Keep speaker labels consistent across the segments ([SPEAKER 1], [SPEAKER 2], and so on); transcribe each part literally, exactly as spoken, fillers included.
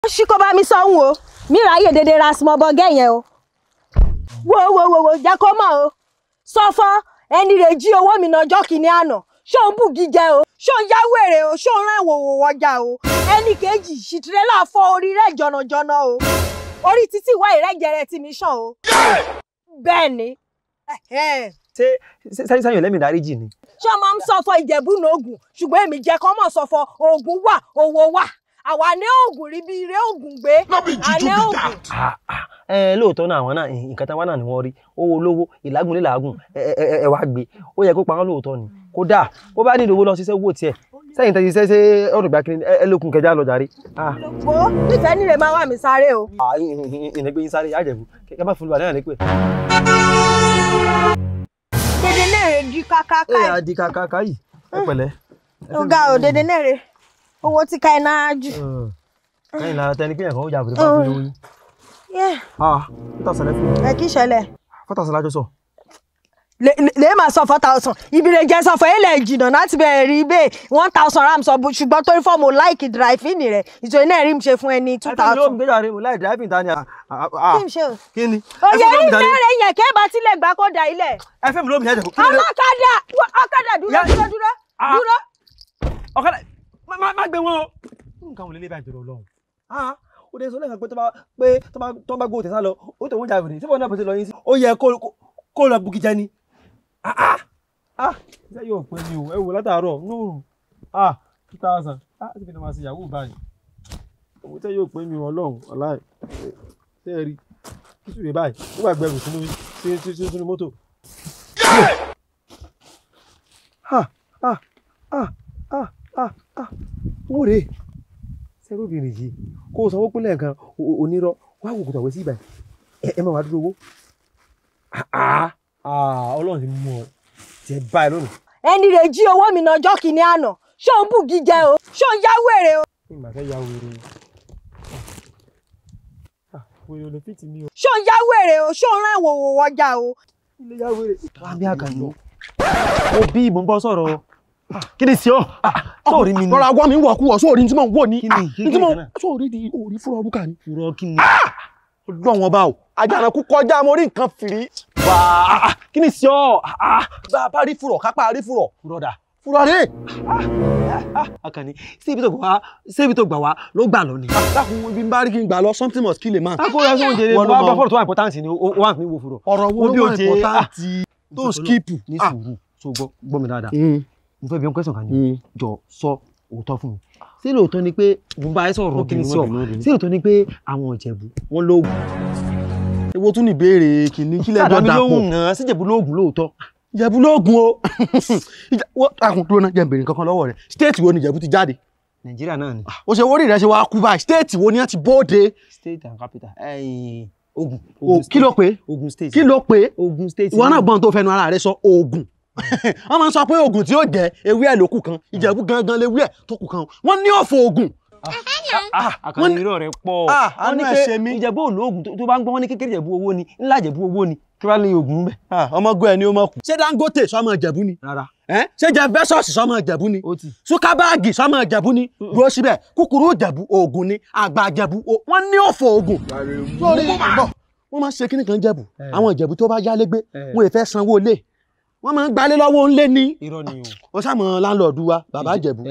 [SPEAKER 1] Ṣíkó bá mi sanwó o. Mi ráyè dédé ra small burger yẹn o. Wo wo wo wo jẹ́ kó mọ̀ o. Sọ́fọ́ ẹni rẹ̀ jí owó mi lọ́jọ́ kìíní àná. Ṣó ń bùgì jẹ o. Ṣó ń yá wèrè o. Ṣó ń rán ìwòwò wọjà o. Ẹni kejì ṣìtìrẹ́là fọ́ orí rẹ̀ jọ̀nàjọ̀nà o. Orí títí wá ìrẹ́jẹrẹ tí mi ṣàn o. Bẹ́ẹ̀ ni.
[SPEAKER 2] Ṣé sẹ́yìn sẹ́yìn lẹ́mìí dáríjì ni?
[SPEAKER 1] Ṣé ọmọ ń sọ̀fọ̀ Ìjẹ̀bú n'Ògùn ṣùgbọ́n èmi jẹ́ kọ́ mọ̀ sọ̀fọ̀ Ògùn wà owó wà. Àwa ní Ògùn rí bí ire Ògùn gbé. Àní Ògùn.
[SPEAKER 2] Ẹ lóòótọ́ náà àwọn náà nǹkan tán wá náà ni wọ́n rí. Owó olówó ìlágùn lè làágùn ẹ wá gbé. Ó yẹ kó pa wọ́n lóòótọ́ ni. Kódà bó bá nílò owó lọ ṣiṣẹ́ owó tiẹ̀. Sẹ́yìn tẹ́jú ṣe ṣe ọ̀rọ̀ ìgbà kiri ẹ lókun kẹjá lọ jàre.
[SPEAKER 1] Wo nífẹ̀ẹ́ nílé máa wà mí sáré o.
[SPEAKER 2] Ìnẹgbẹ́ yín sáré Ìjẹ̀bú kẹ bá fúlùwà náà ní pé.
[SPEAKER 1] Dédé náà rè di kàkàkà.
[SPEAKER 2] Ẹ á di kàkàkà yìí. Ẹ pẹ̀lẹ́.
[SPEAKER 1] Ọ̀gá ò dédé náà rè. Owó tí ká iná jù.
[SPEAKER 2] Kẹ́yìn lára tẹni pé ẹ̀kan ó jà bèrè bá fi lówó yín. Ah, four thousand lẹ fún mi.
[SPEAKER 1] Ẹ kí ṣẹlẹ̀.
[SPEAKER 2] four thousand lájọ sọ.
[SPEAKER 1] Lè máa sọ four thousand. Ìbílẹ̀ jẹ́ sọ fún ilẹ̀ jìnnà láti bẹ̀rẹ̀ rí bẹ́ẹ̀ one thousand rand sọ ṣùgbọ́n torí fọ́ọ̀mù láìkì drive-in rẹ̀ ìṣòro náà rí mi ṣe fún ẹni two thousand.
[SPEAKER 2] Ẹ fi lóògùn gbéjà rẹ̀ mo láì drive-in ta ni.
[SPEAKER 1] Kí n ṣe o?
[SPEAKER 2] Kí ni?
[SPEAKER 1] Oyè rí ìbéèrè yẹn kẹ́ bá tilẹ̀ gbà kó da ilẹ̀.
[SPEAKER 2] Ẹ fẹ́ mi lóògùn yẹn jẹ̀ fún.
[SPEAKER 1] Ọlọ́kadà ọ̀kadà dúró dúró dúró dúró.
[SPEAKER 2] Ọ̀kadà má gbé wọn o. Nǹkan wò lè lè bá ìjọba Ọlọ́run. Ó dé sọ lẹ́yìn pé pé tó bá gbóòtẹ̀ sá lọ ó tó wọ́n jà wèrè tí wọ́n náà bó ṣe lọ yín sí. Ó yẹ kó lọ bukí jẹ ni. Ṣé yóò pẹ́ ni o? Ẹ wò látàárọ̀ nóòrùn. two thousand. Ṣé kí ni wọ́n ṣe ìyàwó báyìí? Owó tẹ́ yóò pẹ́ mi Ọlọ́run ọ̀láì. Ṣé ẹ rí? Kí sùn lè báyìí? Ó wà gbẹrù sínú sínú mọ́tò. Owó rèé. Ṣẹ́rú obìnrin yìí kó o sanwó pínlẹ̀ kan onírọ́ wá wò kò tọ̀wé sí ibà ẹ máa wá dúró owó. Ọlọ́run ti mú ọ jẹ báyìí lónìí.
[SPEAKER 1] Ẹni rẹ̀ jí owó mi lọ́jọ́ kìíní àná ṣó ń bùgì jẹ o ṣó ń yá wèrè o.
[SPEAKER 2] Ní ìgbà fẹ́ ya wèrè o wèrè ò lè fìtì mi o.
[SPEAKER 1] Ṣó ń yá wèrè o ṣó ń rán ìwòwò wọjà o.
[SPEAKER 2] Ilé ya wèrè. Wá bí àgànná mo bí ìbò ń bọ́ sọ̀rọ̀ kí ni sí ọ sóòrí mi ni.
[SPEAKER 3] Rọra wá mi wọ̀ kú wọ̀ sóòrí tí mò ń wò ní.
[SPEAKER 2] Kí ni kí ni kan náà.
[SPEAKER 3] Sóòrí di orí fúnra orúkà ni.
[SPEAKER 2] Fúrọ́ kí ni.
[SPEAKER 3] Ọlọ́run wọn bá o àjànàkú kọjá mo rí nǹkan fìrí.
[SPEAKER 2] Wà kí ni sí ọ.
[SPEAKER 3] Bá a bá rí fúrọ̀ kápá rí fúrọ̀.
[SPEAKER 2] Fúrọ́dà.
[SPEAKER 3] Fúrọ̀ rè.
[SPEAKER 2] Akànní sí ibi tó gbà wá sí ibi tó gbà wá ló gbà lọ ni.
[SPEAKER 3] Dákun ibi ń bá rí kí n gbà lọ something must kill a man.
[SPEAKER 2] Akóra sí oúnjẹ wọ́n bá fọ́ọ̀rọ̀ tó wà important ni ó wà fún mi wo fúrọ̀.
[SPEAKER 3] Ọ̀rọ̀ wo ló wà important tó ń skip.
[SPEAKER 2] Ní sùúrù tó gbọ́ gbọ́ mi dáadáa. Mo fẹ́ bi ọ́n question kan ní jọ sọ òótọ́ fún mi. Ṣé lóòótọ́ ni pé mo bá ẹ sọ̀rọ̀ kí ni sí ọ? Ṣé lóòótọ́ ni pé àwọn Ìjẹ̀bú wọ́n lóògùn?
[SPEAKER 3] Èwo tún ní ìbéèrè kìíní kí lẹ́jọ́ dàpọ̀?
[SPEAKER 2] lóhùn náà sí Ìjẹ̀bú lóògùn lóòótọ́.
[SPEAKER 3] Ìjẹ̀bú lóògùn o. Dákun dúró náà jẹ́ n béèrè nǹkan kan lọ́wọ́ rẹ̀. State wo ni Ìjẹ̀bú ti jáde?
[SPEAKER 2] Nàìjíríà náà ni.
[SPEAKER 3] O ṣe wórí rẹ̀ ṣe wá kú báyìí. State wo ni wọ́n ti bóde?
[SPEAKER 2] State and capital. Ògùn.
[SPEAKER 3] Kí ló pé?
[SPEAKER 2] Ògùn state.
[SPEAKER 3] Kí ló pé?
[SPEAKER 2] Ògùn state.
[SPEAKER 3] Ìwọ náà gbọ́n tó fẹnu ara rẹ̀ sọ Ògùn. Wọ́n máa ń sọ pé Ògùn tí ó jẹ́ ewé ẹ̀ ló kù kan Ìjẹ̀bú gangan léwé ẹ̀ tó kù kan wọ́n ní ọ̀fọ̀ Ògùn.
[SPEAKER 2] Àkànní irọ́ rẹ̀ pọ̀.
[SPEAKER 3] Wọ́n ní pé
[SPEAKER 2] Ìjẹ̀bú olóògùn tó bá ń gbọ́ wọ́n ní kékeré Ìjẹ̀bú owó ni ńlá Ìjẹ̀bú owó ni kí wàá ní Ògùn bẹ̀.
[SPEAKER 3] Ọmọ gbọ́ ẹni ó mọ̀ kù. Ṣé Dangote sọmọ Ìjẹ̀bú ni?
[SPEAKER 2] Rárá.
[SPEAKER 3] Ṣé Jeff Bezos sọmọ Ìjẹ̀bú ni?
[SPEAKER 2] Ó ti.
[SPEAKER 3] Sukabagi sọmọ Ìjẹ̀bú ni? Dúró síbẹ̀ kúkúrú Ìjẹ̀bú Ògùn ni àgbà Ìjẹ̀bú wọ́n ní ọ̀fọ̀ Ògùn. Sórí ìbọ̀ wọ́n máa ń ṣe kíní kan Ìjẹ̀bú àwọn Ìjẹ̀bú tó bá yálé gbé wọn ò fẹ́ sanwó ilé wọ́n máa ń gbalé lọ́wọ́ ńlé ní.
[SPEAKER 2] Irọ́ ni o.
[SPEAKER 3] Wọ́n sàmọ́ láńlọ́ọ̀dù wa bàbá Ìjẹ̀bú.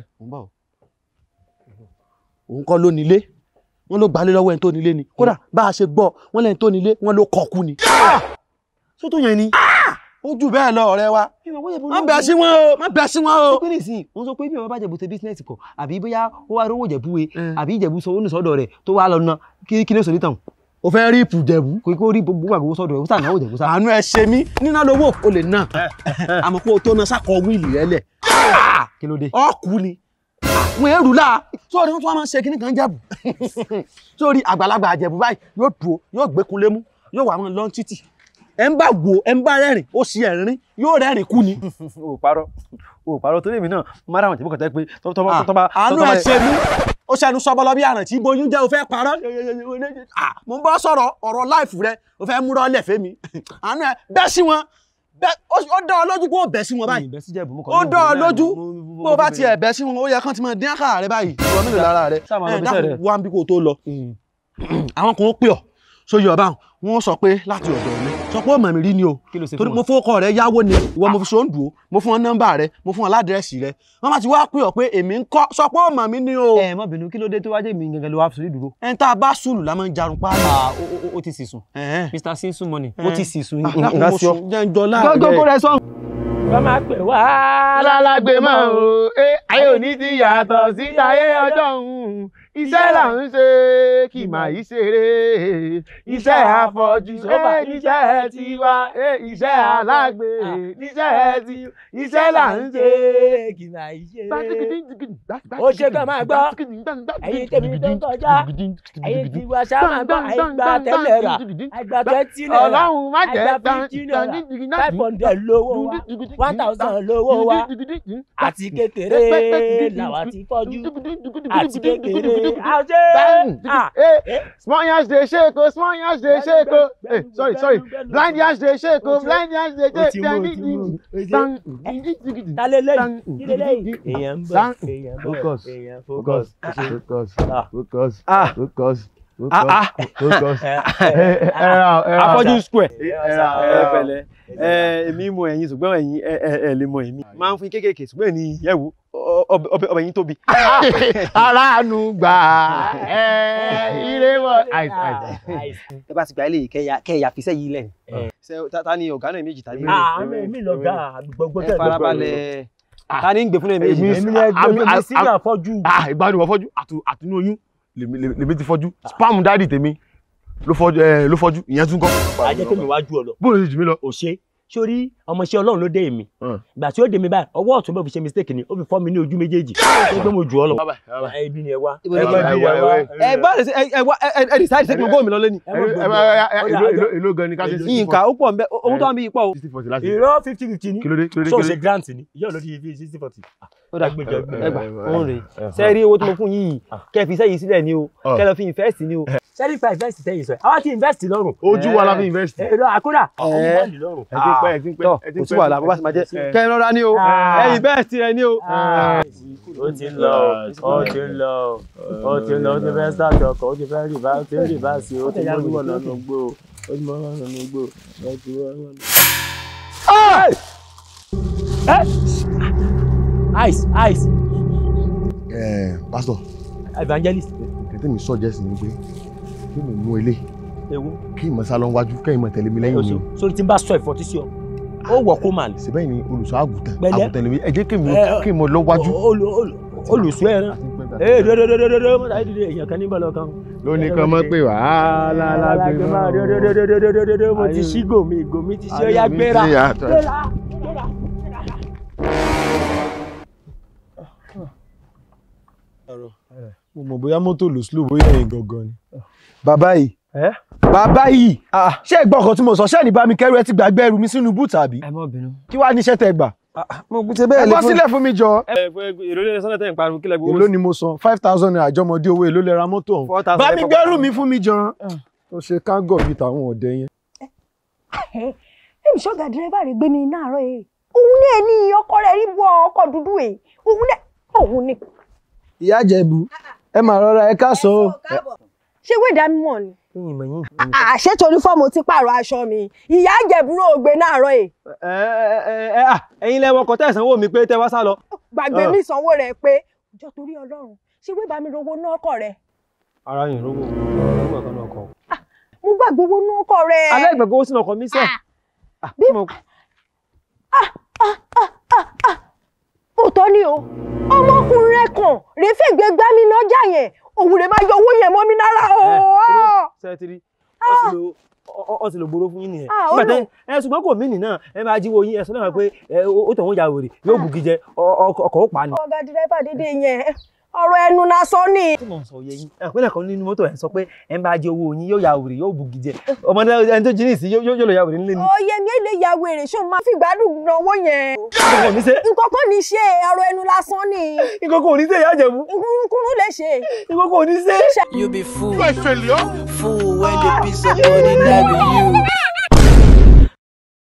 [SPEAKER 3] Òun kọ́ ló nílé wọ́n ló gbalé lọ́wọ́ ẹni tó nílé ni kódà bá a ṣe gbọ́ wọ́n lẹ́ni tó nílé wọ́n ló kọ̀ọ̀kú ni.
[SPEAKER 2] Sótó yẹn ni.
[SPEAKER 3] Ó jù bẹ́ẹ̀ lọ ọ̀rẹ́ wa. Má bẹ̀ sí wọn o má bẹ̀ sí wọn o.
[SPEAKER 2] Ṣé pé nìsín wọ́n sọ pé bí ọba bá Ìjẹ̀bú ṣe bísínẹ́sì kọ̀ àbí bóyá ó wá rówó Ìjẹ̀bú we àbí Ìjẹ̀bú sọ ó ní sọ́dọ̀ rẹ̀ tó wá lọ ná kí kí ló sọ nítàn.
[SPEAKER 3] O fẹ́ rí ìpù Ìjẹ̀bú.
[SPEAKER 2] Kò kó rí gbogbo àgbò sọ́dọ̀ rẹ̀ ó sàn náà Ìjẹ̀bú sá.
[SPEAKER 3] Àánú ẹ ṣe mí níná lówó o lè ná àmọ́ kó o tó ná sákọ̀ wíìlì rẹ lẹ̀.
[SPEAKER 2] Kí ló dé?
[SPEAKER 3] Ọ̀kú ni wọ́n èrú láà sórí wọ́n tún wá máa ń ṣe kíní kan Ìjẹ̀bú sórí àgbàlagbà Ìjẹ̀bú báyìí yóò dúró yóò gbékunlé mú yóò wà mọ́ lọ́n títì ẹ̀ ń bá wo ẹ̀ ń bá rẹ́rìn ó sì ẹ̀rín yóò rẹ́rìn kú ni.
[SPEAKER 2] O parọ́ o parọ́ torí èmi náà máa ráwọn Ìjẹ̀bú kan tẹ́ pé tọ́ba tọ́ba.
[SPEAKER 3] Àánú ẹ̀ ṣe mí ó ṣẹnu sọbọlọ bí àrùn tí bóyún jẹ́ o fẹ́ parọ́ mo ń bọ́ sọ̀rọ̀ ọ̀rọ̀ láìfù rẹ o fẹ́ múra ọlẹ̀ fẹ́ mi àánú ẹ̀ bẹ́ sí wọn ó dá ọ lójú pé ó bẹ̀ sí wọn báyìí ó dá ọ lójú pé ó bá tiẹ̀ bẹ̀ sí wọn ó yẹ kán ti máa dín àkàrà rẹ báyìí ìwọ mélòó lára rẹ ẹ dákun wá bí kò tó lọ àwọn kan ó pè ọ́ sóyè ọba wọn sọ pé láti ọ̀dọ̀ mi sọ pé ó mọ̀ mí rí ni o torí mo fowókọ rẹ yáwó ni ìwọ mo fi sóńdù o mo fún ọ nọ́mbà rẹ mo fún ọ ládírẹ́sì rẹ wọn bá ti wá pè ọ́ pé èmi ń kọ́ sọ pé ó mọ̀ mí ni o.
[SPEAKER 2] ẹ mọ bínú kí ló dé tó wájú mi gangan ló wá fi dúró.
[SPEAKER 3] ẹ ń tá a bá sùlù la máa ń jarun páálí.
[SPEAKER 2] ó ti sì sùn Mr Sinsun money ó ti sì sùn.
[SPEAKER 3] gbogbo rẹ sọ.
[SPEAKER 2] wọ́n máa pè wá lálágbé mọ́ o ayé òní ti yàtọ̀ sí ayé ọjọ́ òun iṣẹ́ là ń ṣe kì máa yí ṣeré iṣẹ́ àfọ̀jù iṣẹ́ tiwa iṣẹ́ alágbe iṣẹ́ ti iṣẹ́ là ń ṣe kì máa yí ṣeré. ó ṣe kàn máa gbọ́ ẹ̀yin tèmi tó ń kọjá ẹ̀yin tí wàá ṣá máa gbọ́ àìgbà tẹ́lẹ̀ rà àìgbà twenty naira àìgbà fifty naira five hundred lówó wa one thousand lówó wa àti kékeré làwa ti fọ́jú àti kékeré. Small yansh dey shake o, small yansh dey shake o. Hey, sorry, sorry. Blind yansh dey shake o, blind yansh dey shake.
[SPEAKER 1] Talele, talele. Èèyàn bọ̀, èèyàn bọ̀,
[SPEAKER 2] focus,
[SPEAKER 1] èèyàn
[SPEAKER 2] focus, focus, focus,
[SPEAKER 3] Ah.
[SPEAKER 2] focus.
[SPEAKER 3] Ah ah.
[SPEAKER 2] Afọ́jú square.
[SPEAKER 3] Ẹ̀rà ẹ̀pẹ̀lẹ́. Èmi mọ ẹ̀yin ṣùgbọ́n ẹ̀yin ẹ̀ lè mọ èmi. Máa ń fún kéékèèké ṣùgbọ́n ẹ̀yin yẹ̀wò ọbẹ̀ yín tóbi.
[SPEAKER 2] Aráàánú gbà ire wọ.
[SPEAKER 3] Ẹ bá ti gbà ilé kẹ́yà fi sẹ́yìn lẹ̀. Ta ni ọ̀gá náà méjì tàbí.
[SPEAKER 1] Èmi lọ̀gá gbogbo tẹ̀.
[SPEAKER 3] Ẹ farabalẹ̀. Ta ni ń gbé fún ẹ̀ méjì.
[SPEAKER 1] Èmi ni ẹgbẹ́ sí àfọ́jú.
[SPEAKER 2] Ìgbádùn àfọ́jú àtinú oyún lèmi ti fọ́jú spam dáàdì tèmi ló fọ́jú ló fọ́jú ìyẹn tún kọ́.
[SPEAKER 1] a jẹ́ kémi wájú ọ lọ.
[SPEAKER 2] bóòlù ti jù mí lọ.
[SPEAKER 1] ò ṣe sórí ọmọọṣẹ́ Ọlọ́run ló dé èmi ìgbà tí ó dé mi báyìí ọwọ́ ọ̀tún bẹ́ẹ̀ fi ṣe mistake ni ó fi fọ́ mi ní ojú méjèèjì ó gbé mo jù ọ lọ. ẹbí ni ẹ wá
[SPEAKER 3] ẹ bá ẹ wá ẹ decide ṣe kí mo bọ́ mi lọ lẹ́ni.
[SPEAKER 2] èló gan ni ká ṣe sí.
[SPEAKER 3] yínká ó pọ̀ nbẹ owó tó wà mí pọ̀ o.
[SPEAKER 1] ìró fifty fifty ni
[SPEAKER 2] kílódé kílódé
[SPEAKER 1] so ṣe grant ni ìyá ò lọ di ibi sixty forty.
[SPEAKER 3] ó dà gbẹjọ ẹgbà òun rè ṣe rí owó tí mo fún yìí kẹ́ fi sẹ́yìn sílẹ̀ ni o kẹ́ lọ fi invest ni o.
[SPEAKER 1] sẹ́rí pa invest tẹ́yìn sọ àwa ti invest lọ́rùn.
[SPEAKER 2] ojú wa la fi invest.
[SPEAKER 1] èrò àkúrà ọmọ ìbáàlì lọ́rùn.
[SPEAKER 2] ẹ ti pẹ́ ẹ ti pẹ́ ẹ ti pẹ́
[SPEAKER 3] kò sí wàhálà bó bá sì máa jẹ́ kẹ́ ẹ rọra ní o ẹ invest rẹ ní o.
[SPEAKER 1] ó ti ń lọ ó ti ń lọ ó ti ń lọ ó ti fẹ́ start ọkọ̀ ó ti fẹ́ rìbá ó ti ń rìbá sí ó ti mọ́ wọn lọ́nà gbó ó ti mọ́ wọn lọ́nà gbó ó ti mọ́ wọn lọ́nà. ice ice.
[SPEAKER 2] ẹ pastor.
[SPEAKER 1] evangelist.
[SPEAKER 2] kẹtẹ mi sọ jẹsìn ni pé kí mo mú ilé
[SPEAKER 1] ewu
[SPEAKER 2] kí n mọ sá lọ wájú kẹ́yìn mọ tẹ̀lé mi lẹ́yìn mi o.
[SPEAKER 1] sórí tí n bá sọ ìfọ̀tí sí ọ ó wọ̀ kó màlì.
[SPEAKER 2] síbẹ̀ ni olùṣọ́ àgùntàn àgùntàn lèmi ẹ jẹ́ kí n mọ lọ wájú.
[SPEAKER 1] olùṣọ́ ẹran ee dododododo mo ta ìdílé èèyàn kan níbẹ̀ lọ́kàn.
[SPEAKER 2] lónìí kan mọ̀ pé wàhálà lágbè mọ́.
[SPEAKER 1] dododododo mo ti ṣí gòmí gòmí ti ṣí ọyá gbéra gbéra.
[SPEAKER 2] mo mọ̀ bóyá mọ́tò lò slow bóyá ẹ̀yìn gangan ni.
[SPEAKER 4] bàbá yìí bàbá yìí ṣé ẹ gbọ́ ọkàn tí mo sọ ṣé ẹni bá mi kẹ́rù ẹ ti gbàgbé ẹrù mi sínú búùtù àbí.
[SPEAKER 1] ẹ mọ bínú.
[SPEAKER 4] kí wàá níṣẹ́ tẹ gbà.
[SPEAKER 3] mo gbé bẹ́ẹ̀
[SPEAKER 4] ẹ bọ́ sílẹ̀ fún mi jọ.
[SPEAKER 3] èló lè sọ́nà tẹ̀ ń pariwo kílẹ̀ gbowó.
[SPEAKER 4] èló ni mo san five thousand naira àjọmọdé owó èló lè ra mọ́tò ọ̀hún. bá mi gbẹ́rù mi fún mi jọ. ó ṣe kángọ̀ bíi tàwọn ọ̀dẹ yẹn.
[SPEAKER 5] èmi ṣọ́gà dírẹ́bà rẹ̀ gbé mi náà rọ̀ ẹ̀ òun ní ẹni ọkọ rẹ̀ rí wọ ọkọ̀ dúdú ẹ̀ òun ní òun ní.
[SPEAKER 4] ìyá Ìjẹ̀bú ẹ máa rọra ẹ káàsán o.
[SPEAKER 5] ṣé ìwé ìdámọ̀ ni. àṣé torí fọ́ọ̀mù ti pààrọ̀ aṣọ mi ìyá Ìjẹ̀bú rò gbé náà rọ̀ ẹ̀.
[SPEAKER 3] ẹ̀yin lẹ́wọ̀ kọ́ tẹ̀sánwó mi pé tẹ́ wá sá lọ.
[SPEAKER 5] gbàgbé mi sanwó rẹ̀ pé ọjọ́ torí Ọlọ́run ṣé ìwé ìbámi rówó náà ọkọ rẹ̀.
[SPEAKER 3] ara yìí rówó rówó ẹ̀kan náà kọ.
[SPEAKER 5] mo gbàgbé owó náà ọkọ rẹ̀.
[SPEAKER 3] alẹ́ ìgbàgbọ́ owó sínú ọkọ mi sẹ́.
[SPEAKER 5] òótọ́ ni o ọmọkùnrin rẹ̀ kàn rèé fègbè gbá mi lọ́jà yẹn òun rẹ̀ máa yọ owó yẹn mọ́ mi lára o.
[SPEAKER 3] sẹ́tìrì ọ sì lò gbòòrò fún yín nìyẹn. ẹ ṣùgbọ́n kò mí nì náà ẹ máa jíwó yín ẹ sọ náà pé ó tẹ̀wọ́n ya wèrè yóò bùgì jẹ ọkọ̀ ó pa ni.
[SPEAKER 5] ọ̀gá dírẹ́fà dédé yẹn ọ̀rọ̀ ẹnu náà sọ ni.
[SPEAKER 3] tí mo sọ yẹ yín ìpínlẹ̀ kan nínú mọ́tò ẹ̀ sọ pé ẹ ń bá jẹ owó yín yóò ya wèrè yóò bùgì jẹ ọmọ ẹni tó jí ní ìsín yóò lọ ya wèrè nílé ni.
[SPEAKER 5] oyè mi èlé ya wèrè ṣó máa fi gbádùn náwó yẹn. nǹkan kan ní ṣe ọ̀rọ̀ ẹnu lásán ni.
[SPEAKER 3] nǹkan kan ò ní ṣe ìyá Ìjẹ̀bú.
[SPEAKER 5] nkúrú lè ṣe.
[SPEAKER 3] nǹkan kan ò ní ṣe.
[SPEAKER 6] You be fool, fool when the piece of money that be you.